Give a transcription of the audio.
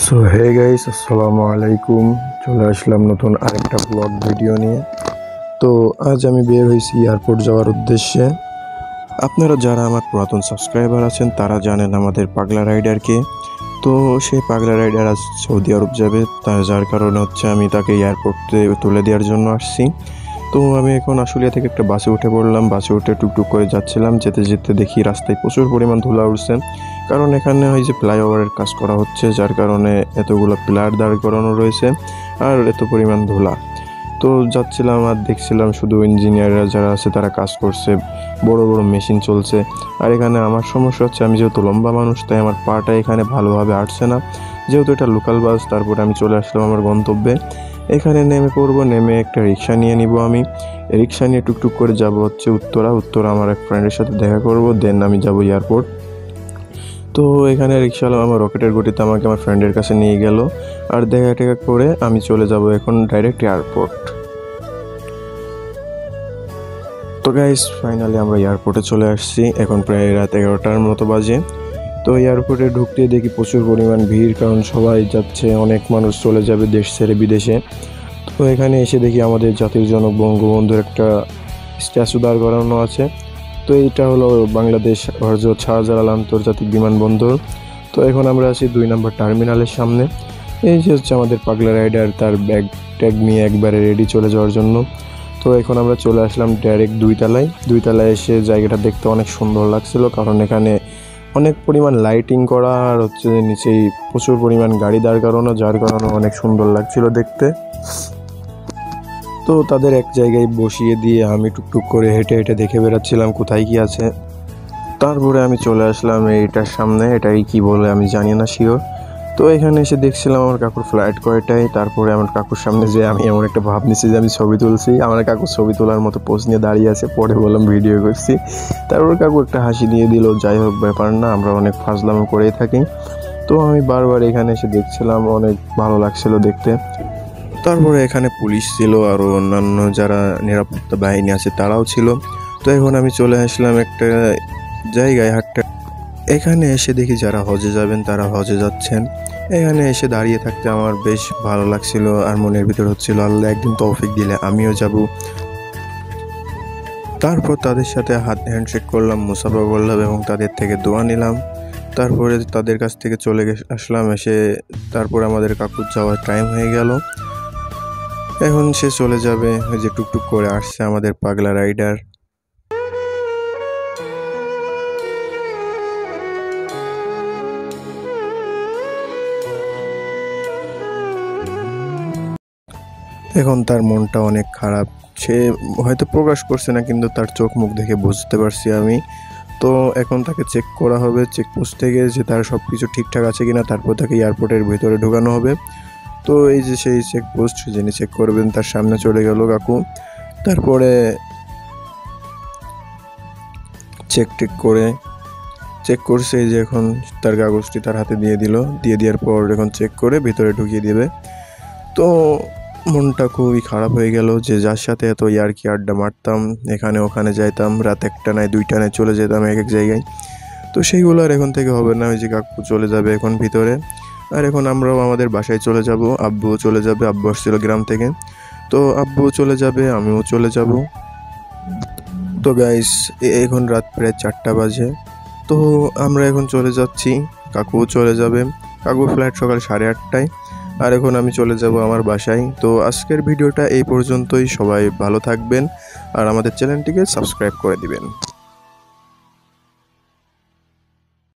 So hey guys, আসসালামু আলাইকুম। চলে আসলাম নতুন আরেকটা ব্লগ ভিডিও নিয়ে। তো আজ আমি বের হয়েছি এয়ারপোর্ট যাওয়ার উদ্দেশ্যে। আপনারা যারা আমার পুরাতন সাবস্ক্রাইবার আছেন তারা জানেন আমাদের পাগলা রাইডারকে। তো সেই পাগলা রাইডার আজ সৌদি আরব যাবে, যার কারণে হচ্ছে আমি তাকে এয়ারপোর্টে তুলে দেওয়ার জন্য আসছি। তো আমি এখন আশুলিয়া থেকে একটা বাসে উঠে পড়লাম। বাসে উঠে টুকটুক করে যাচ্ছিলাম, যেতে যেতে দেখি রাস্তায় প্রচুর পরিমাণ ধুলা উঠছে, কারণ এখানে ওই যে ফ্লাইওভারের কাজ করা হচ্ছে, যার কারণে এতগুলো পিলার দাঁড় করানো রয়েছে আর এত পরিমাণ ধুলা। তো যাচ্ছিলাম আর দেখছিলাম শুধু ইঞ্জিনিয়াররা যারা আছে তারা কাজ করছে, বড় বড় মেশিন চলছে। আর এখানে আমার সমস্যা হচ্ছে, আমি যেহেতু লম্বা মানুষ তাই আমার পাটা এখানে ভালোভাবে আটছে না। যেহেতু এটা লোকাল বাস, তারপরে আমি চলে আসলাম আমার গন্তব্যে। এখানে নেমে পড়বো, নেমে একটা রিক্সা নিয়ে নিব। আমি রিক্সা নিয়ে টুকটুক করে যাব হচ্ছে উত্তরা আমার এক ফ্রেন্ডের সাথে দেখা করব, দেন আমি যাব এয়ারপোর্ট। তো এখানে রিক্সাওয়ালা আমার রকেটের গতিতে আমাকে আমার ফ্রেন্ডের কাছে নিয়ে গেল, আর দেখা টেকা করে আমি চলে যাব এখন ডাইরেক্ট এয়ারপোর্ট। তো গাইস, ফাইনালি আমরা এয়ারপোর্টে চলে আসছি। এখন প্রায় রাত 11টার মতো বাজে। তো এয়ারপোর্টে ঢুকতে দেখি প্রচুর পরিমাণ ভিড়, কারণ সবাই যাচ্ছে, অনেক মানুষ চলে যাবে দেশ ছেড়ে বিদেশে। তো এখানে এসে দেখি আমাদের জাতির জনক বঙ্গবন্ধুর একটা স্ট্যাচু দাঁড় করানো আছে। তো এইটা হলো বাংলাদেশ হযরত শাহজালাল আন্তর্জাতিক বিমানবন্দর। তো এখন আমরা আছি 2 নম্বর টার্মিনালের সামনে। এই যে হচ্ছে আমাদের পাগলা রাইডার, তার ব্যাগ ট্যাগ নিয়ে একবারে রেডি চলে যাওয়ার জন্য। তো এখন আমরা চলে আসলাম ডাইরেক্ট 2 তলায় এসে জায়গাটা দেখতে অনেক সুন্দর লাগছিল, কারণ এখানে অনেক পরিমাণ লাইটিং করা আর হচ্ছে নিচেই প্রচুর পরিমাণ গাড়ি দাঁড় করানো, যার কারণে অনেক সুন্দর লাগছিল দেখতে। তো তাদের এক জায়গায় বসিয়ে দিয়ে আমি টুকটুক করে হেঁটে হেঁটে দেখে বেড়াচ্ছিলাম কোথায় কি আছে। তারপরে আমি চলে আসলাম এইটার সামনে, এটাই কি বলে আমি জানি না শিওর। তো এখানে এসে দেখছিলাম আমার কাকুর ফ্লাইট কয়টায়। তারপরে আমার কাকুর সামনে যে আমি এমন একটা ভাব নিচ্ছি যে আমি ছবি তুলছি, আমার কাকু ছবি তোলার মতো পোজ নিয়ে দাঁড়িয়ে আছে। পরে বললাম ভিডিও করছি। তারপর কাকু একটা হাসি দিয়ে দিল। যাই হোক, ব্যাপার না, আমরা অনেক ফাজলামো করেই থাকি। তো আমি বারবার এখানে এসে দেখছিলাম, অনেক ভালো লাগছিল দেখতে। তারপরে এখানে পুলিশ ছিল, আরও অন্যান্য যারা নিরাপত্তা বাহিনী আছে তারাও ছিল। তো এখন আমি চলে আসলাম একটা জায়গায় হাঁটতে। এখানে এসে দেখি যারা হজে যাবেন তারা হজে যাচ্ছেন। এখানে এসে দাঁড়িয়ে থাকতে আমার বেশ ভালো লাগছিল, আর মনের ভিতর হচ্ছিল আল্লাহ একদিন তৌফিক দিলে আমিও যাব। তারপর তাদের সাথে হ্যান্ডশেক করলাম, মুসাফা করলাম এবং তাদের থেকে দোয়া নিলাম। তারপরে তাদের কাছ থেকে চলে আসলাম। এসে তারপর আমাদের কাকুর যাওয়ার টাইম হয়ে গেল। এখন সে চলে যাবে, ওই যে টুকটুক করে আসছে আমাদের পাগলা রাইডার। এখন তার মনটা অনেক খারাপ, সে হয়তো প্রকাশ করছে না, কিন্তু তার চোখ মুখ দেখে বুঝতে পারছি আমি। তো এখন তাকে চেক করা হবে চেকপোস্ট থেকে, যে তার সব কিছু ঠিকঠাক আছে কিনা, তারপর তাকে এয়ারপোর্টের ভিতরে ঢোকানো হবে। তো এই যে সেই চেকপোস্ট, যিনি চেক করবেন তার সামনে চলে গেল কাকু। তারপরে চেক করছে, এই যে এখন তার কাগজটি তার হাতে দিয়ে দিল। দিয়ে দেওয়ার পর এখন চেক করে ভিতরে ঢুকিয়ে দেবে। তো মনটা খুবই খারাপ হয়ে গেল, যে যার সাথে এত ইয়ার্কি আড্ডা মারতাম, এখানে ওখানে যাইতাম, রাত 1টা নয় 2টা নয় চলে যেতাম এক এক জায়গায়। তো সেইগুলো আর এখন থেকে হবে না। ওই যে কাকু চলে যাবে এখন ভিতরে, আর এখন আমরাও আমাদের বাসায় চলে যাব। আব্বুও চলে যাবে, আব্বু আসছিল গ্রাম থেকে। তো আব্বুও চলে যাবে, আমিও চলে যাব। তো গাইস, এখন রাত প্রায় 4টা বাজে। তো আমরা এখন চলে যাচ্ছি, কাকুও চলে যাবে। কাকুর ফ্লাইট সকাল 8:30টায়। আর এখন আমি চলে যাব আমার বাসায়। তো আজকের ভিডিওটা এই পর্যন্তই। সবাই ভালো থাকবেন আর আমাদের চ্যানেলটিকে সাবস্ক্রাইব করে দিবেন।